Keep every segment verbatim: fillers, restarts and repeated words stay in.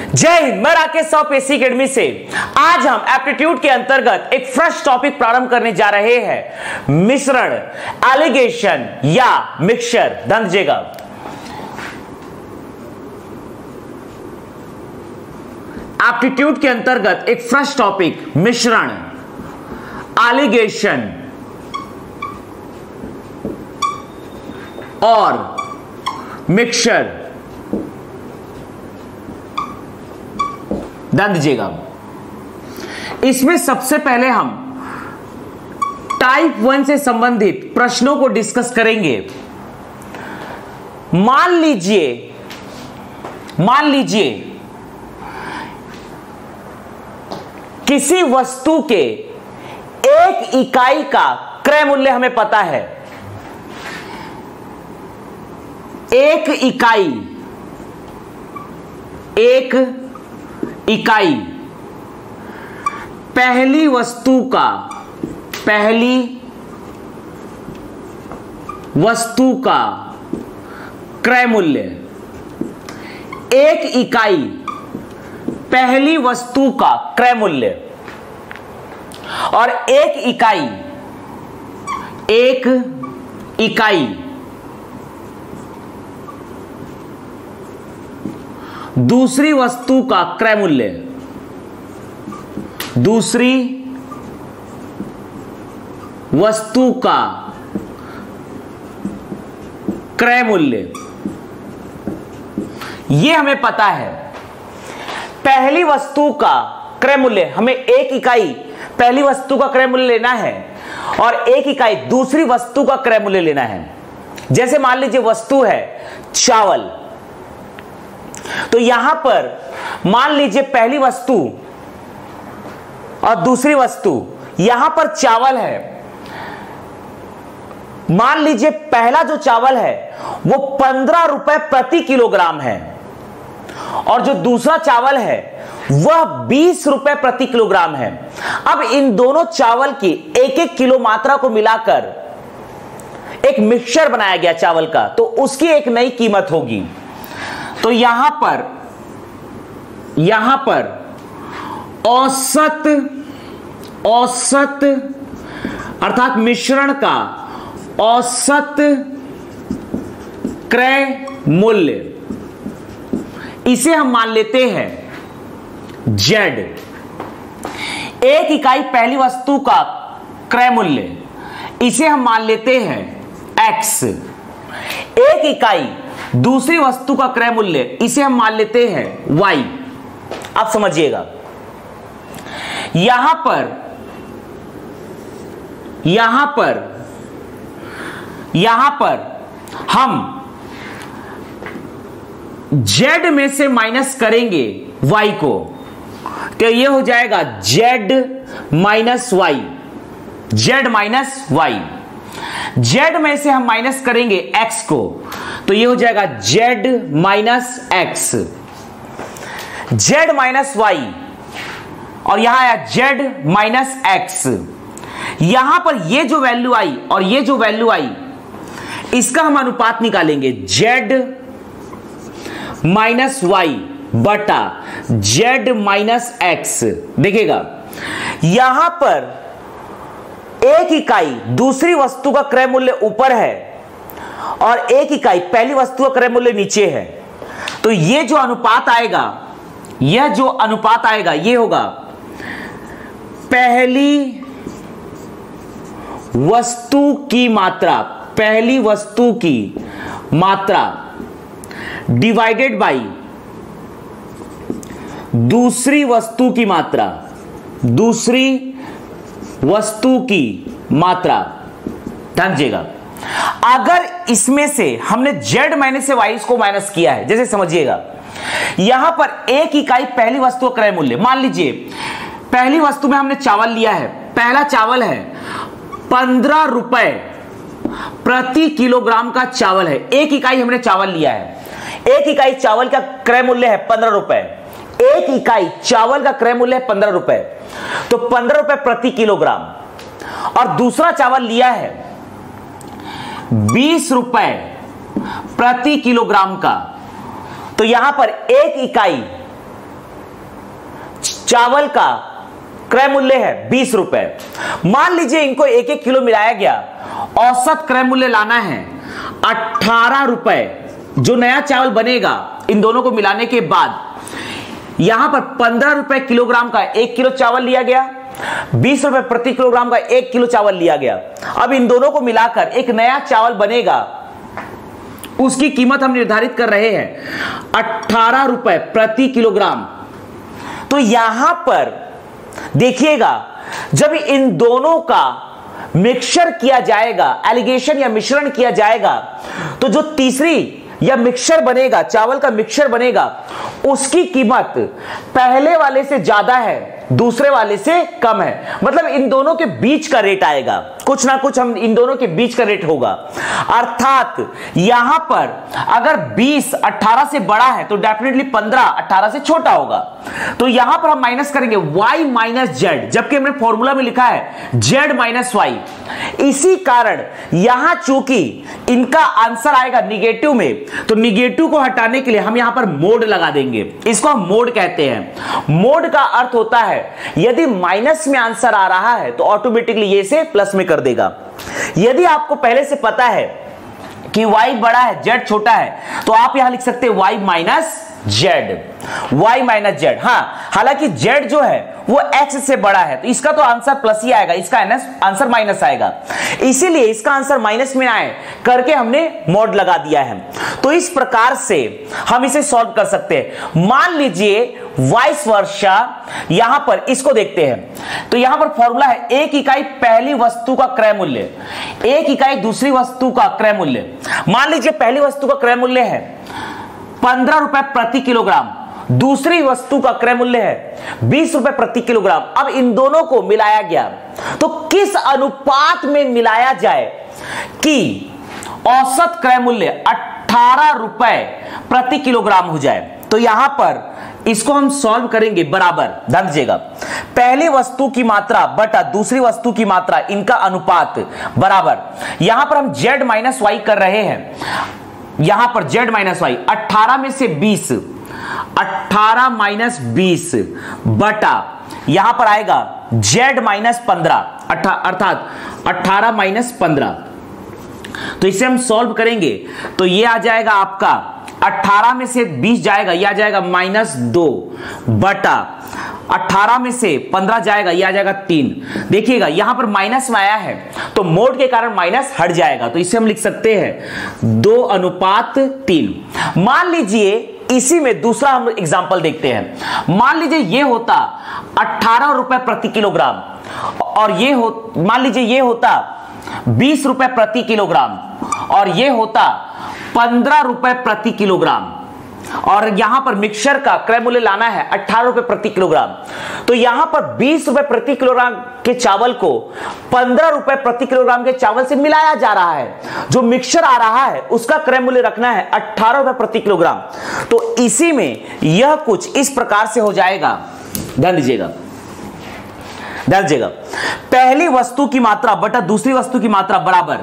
जय हिंद। मैं Rakesh Sahu PSC academy से आज हम एप्टीट्यूड के अंतर्गत एक फ्रेश टॉपिक प्रारंभ करने जा रहे हैं, मिश्रण, एलिगेशन या मिक्सचर। ध्यान दीजिएगा, एप्टीट्यूड के अंतर्गत एक फ्रेश टॉपिक मिश्रण, एलिगेशन और मिक्सचर। ध्यान दीजिएगा, इसमें सबसे पहले हम टाइप वन से संबंधित प्रश्नों को डिस्कस करेंगे। मान लीजिए मान लीजिए किसी वस्तु के एक इकाई का क्रय मूल्य हमें पता है। एक इकाई एक इकाई पहली वस्तु का पहली वस्तु का क्रय मूल्य, एक इकाई पहली वस्तु का क्रय मूल्य और एक इकाई एक इकाई दूसरी वस्तु का क्रय मूल्य, दूसरी वस्तु का क्रय मूल्य, यह हमें पता है। पहली वस्तु का क्रय मूल्य, हमें एक इकाई पहली वस्तु का क्रय मूल्य लेना है और एक इकाई दूसरी वस्तु का क्रय मूल्य लेना है। जैसे मान लीजिए वस्तु है चावल, तो यहां पर मान लीजिए पहली वस्तु और दूसरी वस्तु, यहां पर चावल है। मान लीजिए पहला जो चावल है वो पंद्रह रुपए प्रति किलोग्राम है और जो दूसरा चावल है वह बीस रुपए प्रति किलोग्राम है। अब इन दोनों चावल की एक एक किलो मात्रा को मिलाकर एक मिक्सचर बनाया गया चावल का, तो उसकी एक नई कीमत होगी। तो यहां पर यहां पर औसत औसत अर्थात मिश्रण का औसत क्रय मूल्य, इसे हम मान लेते हैं जेड। एक इकाई पहली वस्तु का क्रय मूल्य, इसे हम मान लेते हैं एक्स। एक इकाई दूसरी वस्तु का क्रय मूल्य, इसे हम मान लेते हैं वाई। आप समझिएगा, यहां पर यहां पर यहां पर हम जेड में से माइनस करेंगे वाई को, तो यह हो जाएगा Z minus Y, Z minus Y. Z में से हम माइनस करेंगे एक्स को, तो यह हो जाएगा Z minus X, Z minus Y और यहां आया जेड माइनस एक्स। यहां पर ये जो वैल्यू आई और ये जो वैल्यू आई, इसका हम अनुपात निकालेंगे, जेड माइनस वाई बटा जेड माइनस एक्स। देखिएगा, यहां पर एक इकाई दूसरी वस्तु का क्रय मूल्य ऊपर है और एक इकाई पहली वस्तु का क्रय मूल्य नीचे है, तो यह जो अनुपात आएगा यह जो अनुपात आएगा यह होगा पहली वस्तु की मात्रा पहली वस्तु की मात्रा डिवाइडेड बाई दूसरी वस्तु की मात्रा दूसरी वस्तु की मात्रा। ध्यान दीजिएगा, अगर इसमें से हमने जेड माइनस से वाई को माइनस किया है, जैसे समझिएगा यहां पर एक इकाई पहली वस्तु का क्रय मूल्य, मान लीजिए पहली वस्तु में हमने चावल लिया है, पहला चावल है पंद्रह रुपए प्रति किलोग्राम का चावल है। एक इकाई हमने चावल लिया है, एक इकाई चावल का क्रय मूल्य है पंद्रह रुपए, एक इकाई चावल का क्रय मूल्य है पंद्रह रुपए, तो पंद्रह रुपए प्रति किलोग्राम। और दूसरा चावल लिया है बीस रुपए प्रति किलोग्राम का, तो यहां पर एक इकाई चावल का क्रय मूल्य है बीस रुपए। मान लीजिए इनको एक एक किलो मिलाया गया, औसत क्रय मूल्य लाना है अठारह रुपए। जो नया चावल बनेगा इन दोनों को मिलाने के बाद यहां पर पंद्रह रुपए किलोग्राम का एक किलो चावल लिया गया, बीस रुपए प्रति किलोग्राम का एक किलो चावल लिया गया। अब इन दोनों को मिलाकर एक नया चावल बनेगा, उसकी कीमत हम निर्धारित कर रहे हैं अठारह रुपए प्रति किलोग्राम। तो यहां पर देखिएगा, जब इन दोनों का मिक्सचर किया जाएगा, एलिगेशन या मिश्रण किया जाएगा, तो जो तीसरी या मिक्सचर बनेगा, चावल का मिक्सचर बनेगा, उसकी कीमत पहले वाले से ज्यादा है, दूसरे वाले से कम है। मतलब इन दोनों के बीच का रेट आएगा, कुछ ना कुछ हम इन दोनों के बीच का रेट होगा। अर्थात यहां पर अगर बीस अठारह से बड़ा है तो डेफिनेटली पंद्रह अठारह से छोटा होगा। तो यहां पर हम माइनस करेंगे y माइनस जेड, जबकि हमने फॉर्मूला में लिखा है z माइनस वाई। इसी कारण यहां चूंकि इनका आंसर आएगा निगेटिव में, तो निगेटिव को हटाने के लिए हम यहां पर मोड लगा देंगे। इसको हम मोड कहते हैं। मोड का अर्थ होता है यदि माइनस में आंसर आ रहा है तो ऑटोमेटिकली ये से प्लस में कर देगा। यदि आपको पहले से पता है कि y बड़ा है z छोटा है, तो आप यहां लिख सकते हैं y minus Z, y minus Z. हाँ, हालांकि z जो है वो x से बड़ा है, तो इसका तो आंसर प्लस ही आएगा, इसका आंसर माइनस आएगा। इसीलिए इसका आंसर माइनस में आए करके हमने मोड लगा दिया है। तो इस प्रकार से हम इसे सॉल्व कर सकते हैं। मान लीजिए वाइस वर्षा, यहां पर इसको देखते हैं। तो यहां पर फॉर्मूला है एक इकाई पहली वस्तु का क्रय मूल्य, एक इकाई दूसरी वस्तु का क्रय मूल्य। मान लीजिए पहली वस्तु का क्रय मूल्य है पंद्रह रुपए प्रति किलोग्राम, दूसरी वस्तु का क्रय मूल्य है बीस रुपए प्रति किलोग्राम। अब इन दोनों को मिलाया गया, तो किस अनुपात में मिलाया जाए कि औसत क्रय मूल्य अठारह रुपए प्रति किलोग्राम हो जाए। तो यहां पर इसको हम सॉल्व करेंगे बराबर, ध्यान दीजिएगा, पहली वस्तु की मात्रा बटा दूसरी वस्तु की मात्रा, इनका अनुपात बराबर। यहां पर हम z माइनस वाई कर रहे हैं, यहां पर z माइनस वाई, अठारह में से बीस, अठारह माइनस बीस बटा यहां पर आएगा z माइनस पंद्रह, अर्थात अठारह माइनस पंद्रह। तो इसे हम सॉल्व करेंगे तो ये आ जाएगा आपका अठारह में से बीस जाएगा, यह आ जाएगा माइनस दो बटा अठारह में से पंद्रह जाएगा, यह आ जाएगा तीन। देखिएगा यहां पर माइनस में आया है तो मोड के कारण माइनस हट जाएगा, तो इसे हम लिख सकते हैं दो अनुपात तीन। मान लीजिए इसी में दूसरा हम एग्जांपल देखते हैं। मान लीजिए ये होता अठारह रुपए प्रति किलोग्राम और ये हो, मान लीजिए ये होता बीस रुपए प्रति किलोग्राम और ये होता पंद्रह रुपए प्रति किलोग्राम, और यहां पर मिक्सचर का क्रय मूल्य लाना है अठारह रुपए प्रति किलोग्राम। तो यहां पर बीस रुपए प्रति किलोग्राम के चावल को पंद्रह रुपए प्रति किलोग्राम के चावल से मिलाया जा रहा है। जो मिक्सचर आ रहा है उसका क्रय मूल्य रखना है अठारह रुपए प्रति किलोग्राम। तो इसी में यह कुछ इस प्रकार से हो जाएगा, ध्यान दीजिएगा, ध्यान दीजिएगा, पहली वस्तु की मात्रा बटा दूसरी वस्तु की मात्रा बराबर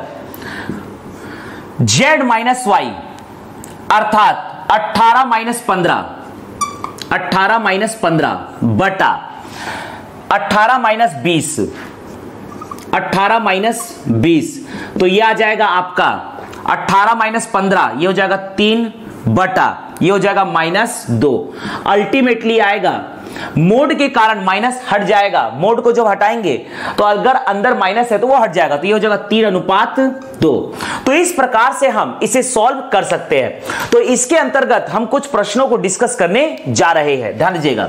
z माइनस वाई, अर्थात अठारह माइनस पंद्रह, अठारह माइनस पंद्रह बटा अठारह माइनस बीस, अठारह माइनस बीस। तो यह आ जाएगा आपका अठारह माइनस पंद्रह, यह हो जाएगा तीन बटा ये हो जाएगा माइनस दो। अल्टीमेटली आएगा, मोड के कारण माइनस हट जाएगा, मोड को जब हटाएंगे तो अगर अंदर माइनस है तो वो हट जाएगा, तो ये हो जाएगा तीन अनुपात दो। तो इस प्रकार से हम इसे सॉल्व कर सकते हैं। तो इसके अंतर्गत हम कुछ प्रश्नों को डिस्कस करने जा रहे हैं, ध्यान दीजिएगा।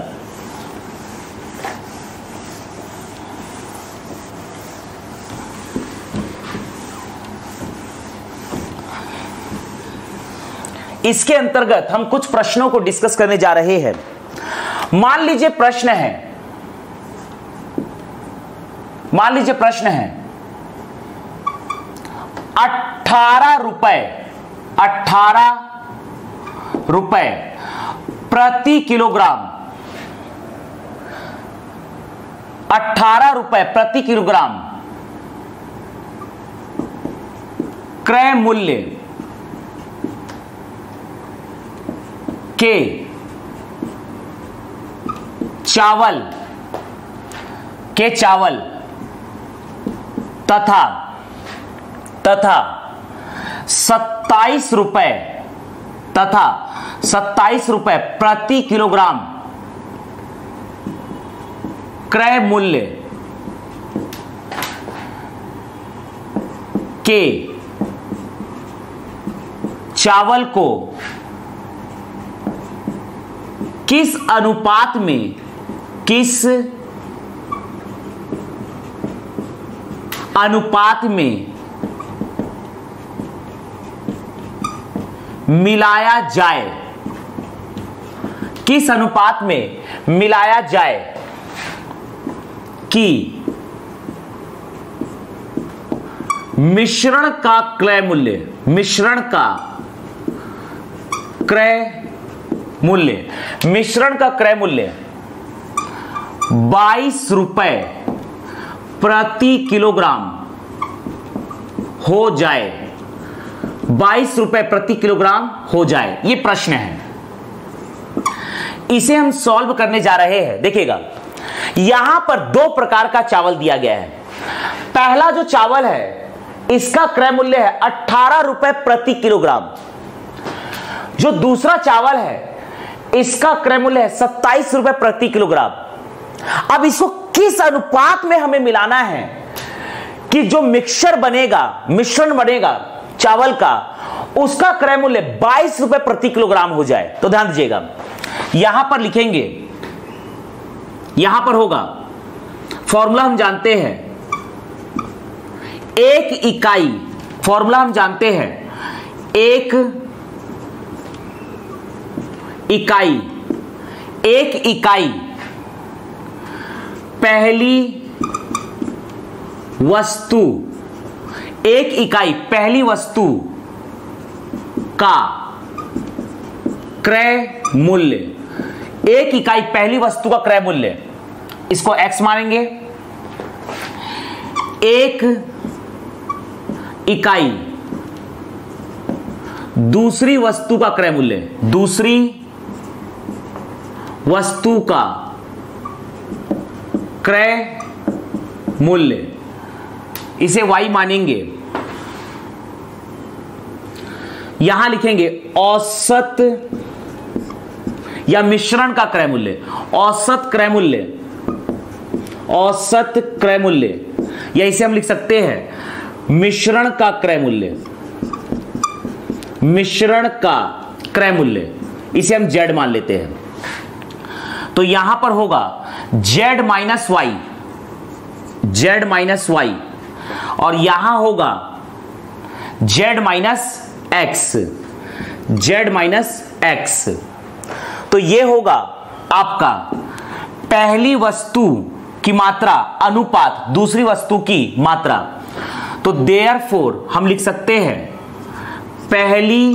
इसके अंतर्गत हम कुछ प्रश्नों को डिस्कस करने जा रहे हैं। मान लीजिए प्रश्न है, मान लीजिए प्रश्न है अठारह रुपए, अठारह रुपए प्रति किलोग्राम, अठारह रुपए प्रति किलोग्राम क्रय मूल्य के चावल के चावल तथा तथा सत्ताईस रुपए तथा सत्ताईस रुपए प्रति किलोग्राम क्रय मूल्य के चावल को किस अनुपात में किस अनुपात में मिलाया जाए किस अनुपात में मिलाया जाए कि मिश्रण का क्रय मूल्य मिश्रण का क्रय मूल्य मिश्रण का क्रय मूल्य बाईस रुपए प्रति किलोग्राम हो जाए बाईस रुपए प्रति किलोग्राम हो जाए। यह प्रश्न है, इसे हम सॉल्व करने जा रहे हैं। देखिएगा, यहां पर दो प्रकार का चावल दिया गया है। पहला जो चावल है इसका क्रय मूल्य है अठारह रुपए प्रति किलोग्राम। जो दूसरा चावल है इसका क्रय मूल्य है सत्ताईस रुपए प्रति किलोग्राम। अब इसको किस अनुपात में हमें मिलाना है कि जो मिक्सचर बनेगा मिश्रण बनेगा चावल का उसका क्रय मूल्य बाईस रुपए प्रति किलोग्राम हो जाए। तो ध्यान दीजिएगा, यहां पर लिखेंगे, यहां पर होगा फॉर्मूला हम जानते हैं, एक इकाई फॉर्मूला हम जानते हैं, एक इकाई एक इकाई पहली वस्तु एक इकाई पहली वस्तु का क्रय मूल्य एक इकाई पहली वस्तु का क्रय मूल्य, इसको x मानेंगे। एक इकाई दूसरी वस्तु का क्रय मूल्य दूसरी वस्तु का क्रय मूल्य, इसे y मानेंगे। यहां लिखेंगे औसत या मिश्रण का क्रय मूल्य औसत क्रय मूल्य औसत क्रय मूल्य, या इसे हम लिख सकते हैं मिश्रण का क्रय मूल्य मिश्रण का क्रय मूल्य, इसे हम z मान लेते हैं। तो यहां पर होगा z minus Y z minus Y और यहां होगा z minus X z minus X. तो यह होगा आपका पहली वस्तु की मात्रा अनुपात दूसरी वस्तु की मात्रा। तो देयरफॉर हम लिख सकते हैं पहली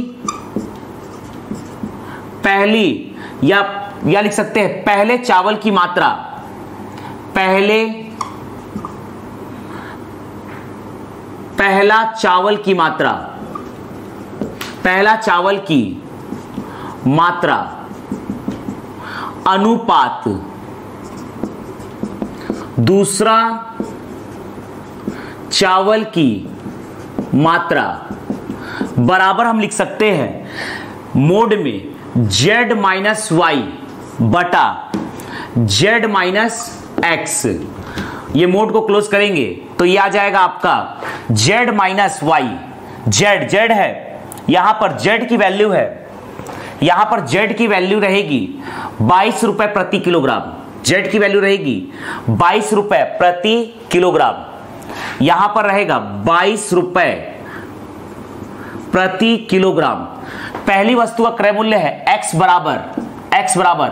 पहली या या लिख सकते हैं पहले चावल की मात्रा पहले पहला चावल की मात्रा पहला चावल की मात्रा अनुपात दूसरा चावल की मात्रा बराबर हम लिख सकते हैं मोड में z माइनस वाई बटा z माइनस एक्स। ये मोड को क्लोज करेंगे तो ये आ जाएगा आपका z minus Y. z z है, यहां पर z की वैल्यू है, यहां पर z की वैल्यू रहेगी बाईस रुपए प्रति किलोग्राम। z की वैल्यू रहेगी बाईस रुपए प्रति किलोग्राम, यहां पर रहेगा बाईस रुपए प्रति किलोग्राम। पहली वस्तु का क्रय मूल्य है x बराबर x बराबर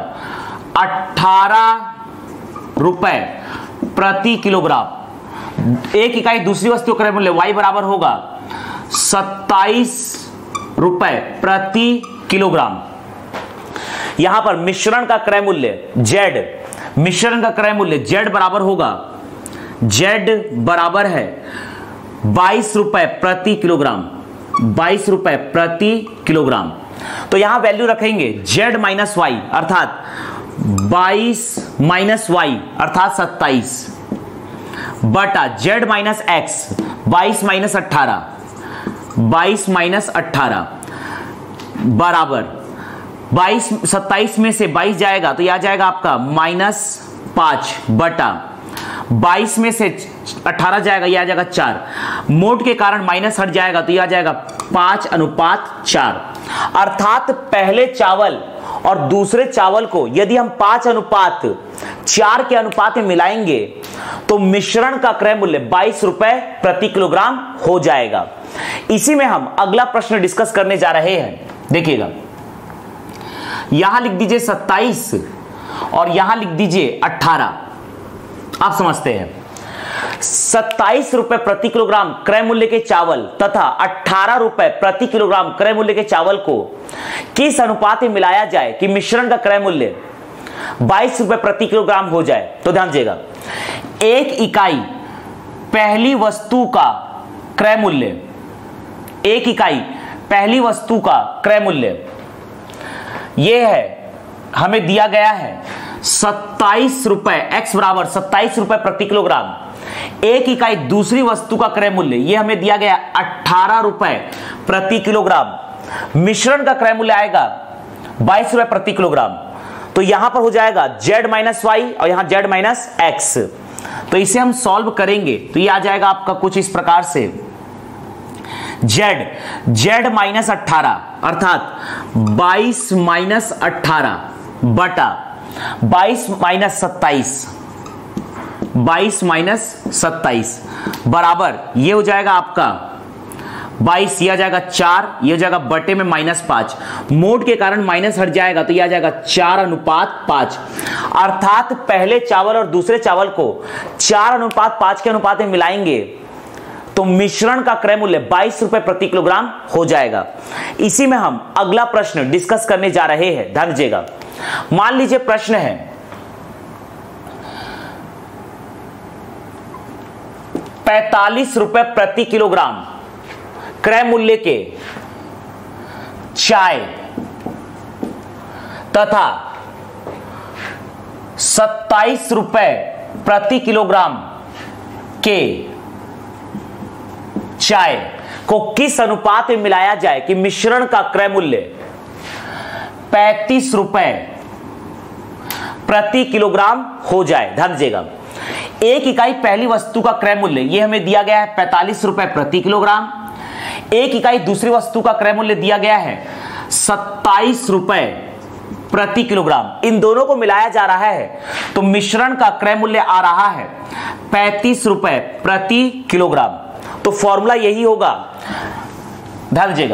अठारह रुपए प्रति किलोग्राम। एक इकाई दूसरी वस्तु का क्रय मूल्य y बराबर होगा सत्ताईस रुपए प्रति किलोग्राम। यहां पर मिश्रण का क्रय मूल्य z मिश्रण का क्रय मूल्य z बराबर होगा z बराबर है बाईस रुपए प्रति किलोग्राम बाईस रुपए प्रति किलोग्राम। तो यहां वैल्यू रखेंगे z माइनस वाई अर्थात बाईस माइनस वाई अर्थात सत्ताईस बटा जेड माइनस एक्स बाईस माइनस अट्ठारह बाईस माइनस अट्ठारह बराबर बाईस सत्ताईस में से बाईस जाएगा तो यह आ जाएगा आपका माइनस पांच बटा बाईस में से अठारह जाएगा यह आ जाएगा चार, मोड के कारण माइनस हट जाएगा तो यह आ जाएगा पांच अनुपात चार। अर्थात पहले चावल और दूसरे चावल को यदि हम पांच अनुपात चार के अनुपात में मिलाएंगे तो मिश्रण का क्रय मूल्य बाईस रुपए प्रति किलोग्राम हो जाएगा। इसी में हम अगला प्रश्न डिस्कस करने जा रहे हैं। देखिएगा, यहां लिख दीजिए सत्ताईस और यहां लिख दीजिए अठारह। आप समझते हैं सत्ताईस रुपए प्रति किलोग्राम क्रय मूल्य के चावल तथा अठारह रुपए प्रति किलोग्राम क्रय मूल्य के चावल को किस अनुपात में मिलाया जाए कि मिश्रण का क्रय मूल्य बाईस रुपए प्रति किलोग्राम हो जाए। तो ध्यान दीजिएगा, एक इकाई पहली वस्तु का क्रय मूल्य, एक इकाई पहली वस्तु का क्रय मूल्य यह है, हमें दिया गया है सत्ताईस रुपए, एक्स बराबर सत्ताईस रुपए प्रति किलोग्राम। एक इकाई दूसरी वस्तु का क्रय मूल्य यह हमें दिया गया अठारह रुपए प्रति किलोग्राम। मिश्रण का क्रय मूल्य आएगा बाईस रुपए प्रति किलोग्राम। तो यहां पर हो जाएगा जेड माइनस वाई और यहां जेड माइनस एक्स। तो इसे हम सॉल्व करेंगे तो यह आ जाएगा आपका कुछ इस प्रकार से, जेड जेड माइनस अट्ठारह अर्थात बाईस माइनस अट्ठारह बटा बाईस माइनस सत्ताईस, बाईस माइनस सत्ताईस बराबर ये हो जाएगा आपका बाईस, यह आ जाएगा चार, यह हो जाएगा बटे में माइनस पांच, मोड के कारण माइनस हट जाएगा तो यह आ जाएगा चार अनुपात पांच। अर्थात पहले चावल और दूसरे चावल को चार अनुपात पांच के अनुपात में मिलाएंगे तो मिश्रण का क्रय मूल्य बाईस रुपए प्रति किलोग्राम हो जाएगा। इसी में हम अगला प्रश्न डिस्कस करने जा रहे हैं। ध्यान दीजिएगा, मान लीजिए प्रश्न है पैंतालीस रुपए प्रति किलोग्राम क्रय मूल्य के चाय तथा सत्ताईस रुपए प्रति किलोग्राम के चाय को किस अनुपात में मिलाया जाए कि मिश्रण का क्रय मूल्य पैंतीस रुपए प्रति किलोग्राम हो जाए। ध्यान दीजिएगा, एक इकाई पहली वस्तु का क्रय मूल्य यह हमें दिया गया है पैंतालीस रुपए प्रति किलोग्राम। एक इकाई दूसरी वस्तु का क्रय मूल्य दिया गया है सत्ताईस रुपए प्रति किलोग्राम। इन दोनों को मिलाया जा रहा है तो मिश्रण का क्रय मूल्य आ रहा है पैंतीस रुपए प्रति किलोग्राम। तो फॉर्मूला यही होगा, ध्यान दीजिएगा,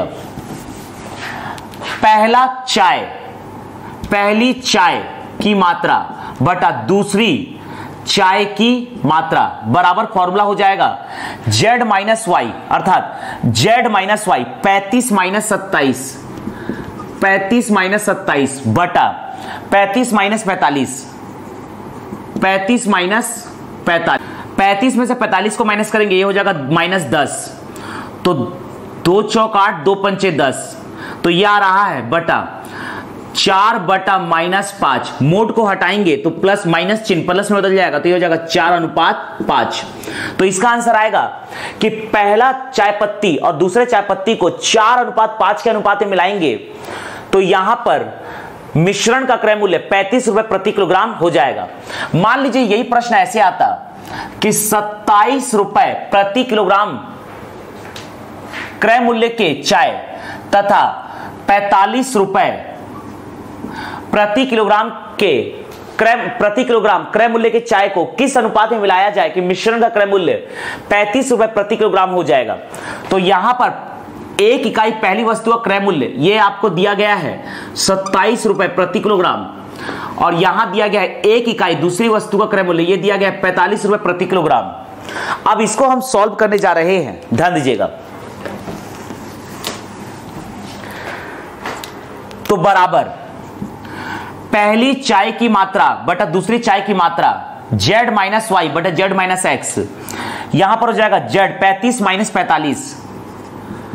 पहला चाय, पहली चाय की मात्रा बटा दूसरी चाय की मात्रा बराबर फॉर्मूला हो जाएगा जेड माइनस वाई अर्थात जेड माइनस वाई पैंतीस माइनस सत्ताईस, पैंतीस माइनस सत्ताईस बटा पैंतीस माइनस पैंतालीस, पैंतीस माइनस पैंतालीस, पैंतीस में से पैंतालीस को माइनस करेंगे ये हो जाएगा माइनस दस। तो दो चौक आठ, दो पंचे दस, तो ये आ रहा है बटा चार बटा माइनस पांच। मोड को हटाएंगे तो प्लस माइनस चिन्ह प्लस में बदल जाएगा तो ये हो जाएगा चार अनुपात पांच। तो इसका आंसर आएगा कि पहला चाय पत्ती और दूसरे चाय पत्ती को चार अनुपात पांच के अनुपात में मिलाएंगे तो यहां पर मिश्रण का क्रय मूल्य पैंतीस रुपए प्रति किलोग्राम हो जाएगा। मान लीजिए यही प्रश्न ऐसे आता कि सत्ताईस रुपए प्रति किलोग्राम क्रय मूल्य के चाय तथा पैंतालीस रुपए प्रति किलोग्राम के क्रय प्रति किलोग्राम क्रय मूल्य के चाय को किस अनुपात में मिलाया जाए कि मिश्रण का क्रय मूल्य पैंतीस रुपए प्रति किलोग्राम हो जाएगा। तो यहां पर एक इकाई पहली वस्तु का क्रय मूल्य यह आपको दिया गया है सत्ताईस रुपए प्रति किलोग्राम और यहां दिया गया है एक इकाई दूसरी वस्तु का क्रय मूल्य यह दिया गया है पैंतालीस रुपए प्रति किलोग्राम। अब इसको हम सॉल्व करने जा रहे हैं। ध्यान दीजिएगा, तो बराबर पहली चाय की मात्रा बटा दूसरी चाय की मात्रा जेड माइनस वाई बटा जेड माइनस एक्स। यहां पर हो जाएगा जेड पैंतीस माइनस पैंतालीस,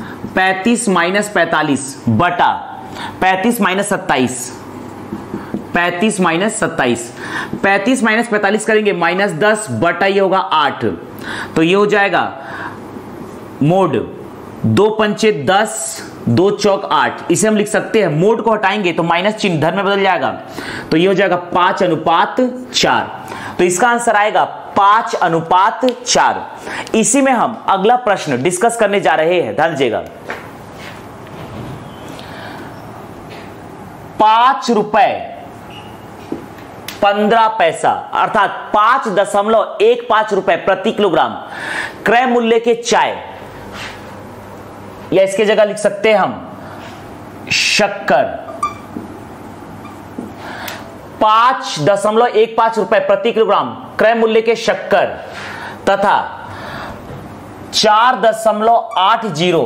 पैंतीस माइनस पैंतालीस बटा पैंतीस माइनस सत्ताईस, पैंतीस माइनस सत्ताईस, पैंतीस माइनस पैंतालीस करेंगे माइनस दस बटा ये होगा आठ, तो ये हो जाएगा मोड दो पंचे दस, दो चौक आठ, इसे हम लिख सकते हैं, मोड को हटाएंगे तो माइनस चिन्ह धन में बदल जाएगा, तो ये हो जाएगा पांच अनुपात चार। तो इसका आंसर आएगा पांच अनुपात चार। इसी में हम अगला प्रश्न डिस्कस करने जा रहे हैं, ध्यान दीजिएगा। पांच रुपए पंद्रह पैसा अर्थात पांच दशमलव एक पांच रुपए प्रति किलोग्राम क्रय मूल्य के चाय, या इसके जगह लिख सकते हैं हम शक्कर, पांच दशमलव एक पांच रुपए प्रति किलोग्राम क्रय मूल्य के शक्कर तथा चार दशमलव आठ जीरो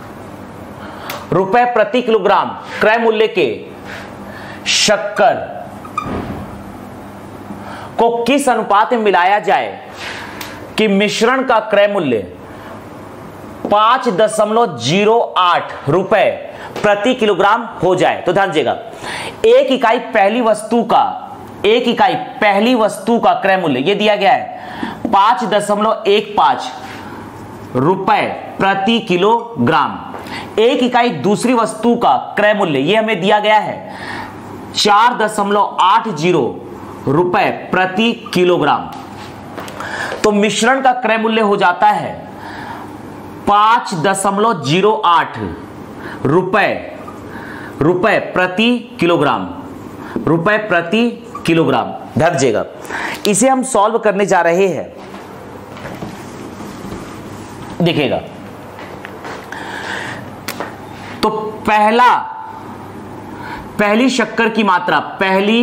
रुपए प्रति किलोग्राम क्रय मूल्य के शक्कर को किस अनुपात में मिलाया जाए कि मिश्रण का क्रय मूल्य पांच दशमलव जीरो आठ रुपए प्रति किलोग्राम हो जाए। तो ध्यान दीजिएगा, एक इकाई पहली वस्तु का एक इकाई पहली वस्तु का क्रय मूल्य ये दिया गया है पांच दशमलव एक पांच रुपए प्रति किलोग्राम, एक इकाई दूसरी वस्तु का क्रय मूल्य ये हमें दिया गया है चार दशमलव आठ जीरो रुपए प्रति किलोग्राम। तो मिश्रण का क्रय मूल्य हो जाता है पांच दशमलव जीरो आठ रुपए रुपए प्रति किलोग्राम रुपए प्रति किलोग्राम। ध्यान दीजिएगा, इसे हम सॉल्व करने जा रहे हैं। देखिएगा, तो पहला पहली शक्कर की मात्रा पहली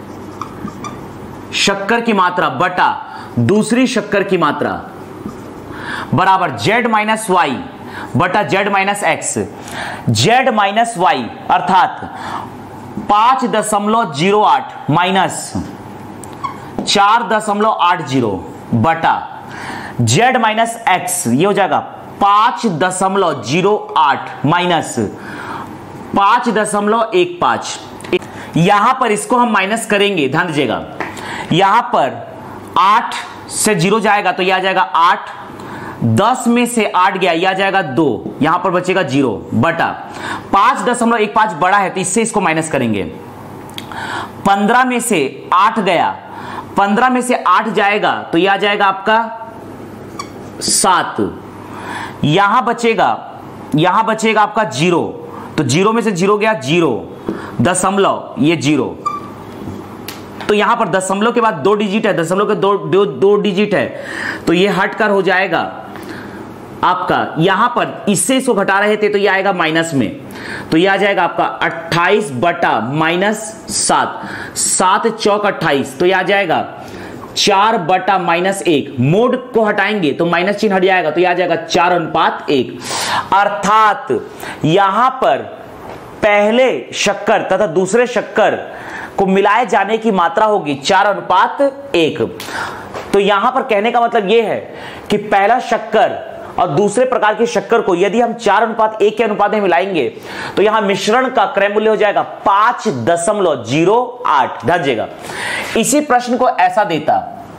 शक्कर की मात्रा बटा दूसरी शक्कर की मात्रा बराबर जेड माइनस वाई बटा Z minus X. Z minus Y अर्थात पांच दशमलव जीरो आठ माइनस चार दशमलव आठ जीरो बटा जेड माइनस एक्स, ये हो जाएगा पांच दशमलव जीरो आठ माइनस पांच दशमलव एक पांच। यहां पर इसको हम माइनस करेंगे, ध्यान दीजिएगा, यहां पर आठ से जीरो जाएगा तो यह आ जाएगा आठ, दस में से आठ गया यह आ जाएगा दो, यहां पर बचेगा जीरो बटा पांच दशमलव एक पांच बड़ा है तो इससे इसको माइनस करेंगे। पंद्रह में से आठ गया, पंद्रह में से आठ जाएगा तो यह आ जाएगा आपका सात, यहां बचेगा यहां बचेगा आपका जीरो, तो जीरो में से जीरो गया जीरो, दशमलव ये जीरो, तो यहां पर दशमलव के बाद दो डिजिट है, दशमलव के दो दो, दो डिजिट है तो ये हटकर हो जाएगा आपका, यहां पर इससे इसको घटा रहे थे तो ये आएगा माइनस में, तो ये आ जाएगा आपका अट्ठाईस बटा माइनस सात, सात चौक अट्ठाईस, तो ये आ जाएगा चार बटा माइनस एक, मोड को हटाएंगे तो माइनस चिन्ह हट जाएगा तो ये आ जाएगा चार अनुपात एक। अर्थात यहां पर पहले शक्कर तथा दूसरे शक्कर को मिलाए जाने की मात्रा होगी चार अनुपात एक। तो यहां पर कहने का मतलब यह है कि पहला शक्कर और दूसरे प्रकार के शक्कर को यदि हम चार अनुपात एक के अनुपात में मिलाएंगे तो यहां मिश्रण का क्रय मूल्य हो जाएगा पांच दशमलव जीरो आठ। ध्यान दीजिएगा, इसी प्रश्न को ऐसा देता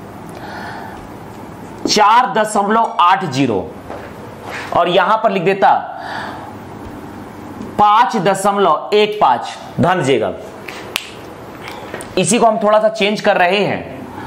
चार दशमलव आठ जीरो और यहां पर लिख देता पांच दशमलव एक पांच। ध्यान दीजिएगा, इसी को हम थोड़ा सा चेंज कर रहे हैं।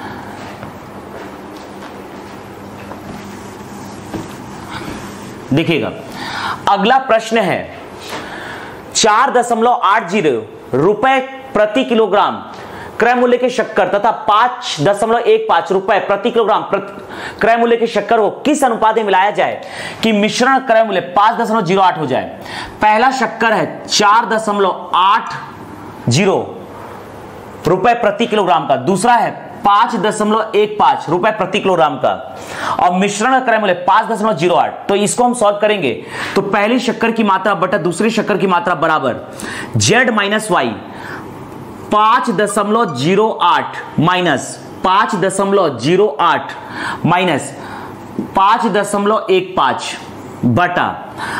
देखिएगा, अगला प्रश्न है चार दशमलव आठ जीरो रुपए प्रति किलोग्राम क्रय मूल्य के शक्कर तथा पांच दशमलव एक पांच रुपए प्रति किलोग्राम क्रय मूल्य के शक्कर को किस अनुपात में मिलाया जाए कि मिश्रण क्रय मूल्य पांच दशमलव जीरो आठ हो जाए। पहला शक्कर है चार दशमलव आठ जीरो रुपए प्रति किलोग्राम का, दूसरा है पांच दशमलव एक पांच रुपए प्रति किलोग्राम का और मिश्रण का क्रय मूल्य पांच दशमलव जीरो आठ। तो इसको हम सॉल्व करेंगे तो पहली शक्कर की मात्रा बटा दूसरी शक्कर की मात्रा बराबर जेड माइनस वाई, पांच दशमलव जीरो आठ माइनस पांच दशमलव जीरो आठ माइनस पांच दशमलव एक पांच बटा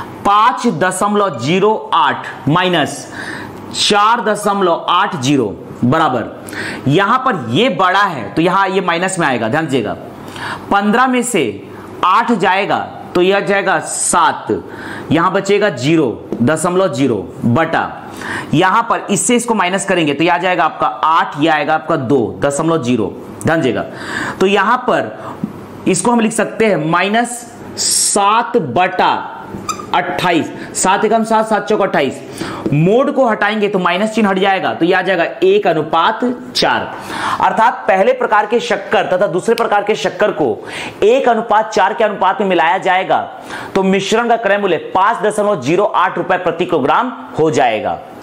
पांच दशमलव जीरो आठ माइनस चार दशमलव आठ जीरो बराबर यहां पर ये बड़ा है तो यहां ये माइनस में आएगा, ध्यान दीजिएगा। पंद्रह में से आठ जाएगा तो यह जाएगा सात, यहां बचेगा जीरो दशमलव जीरो बटा, यहां पर इससे इसको माइनस करेंगे तो यह जाएगा आपका आठ, यह आएगा आपका दो दशमलव जीरो, ध्यान दीजिएगा। तो यहां पर इसको हम लिख सकते हैं माइनस सात बटा अट्ठाईस, सात एकम सात, सात चौक अट्ठाईस। मोड को हटाएंगे तो माइनस चिन्ह हट जाएगा तो यह आ जाएगा एक अनुपात चार। अर्थात पहले प्रकार के शक्कर तथा दूसरे प्रकार के शक्कर को एक अनुपात चार के अनुपात में मिलाया जाएगा तो मिश्रण का क्रय मूल्य पांच दशमलव जीरो आठ रुपए प्रति किलोग्राम हो जाएगा।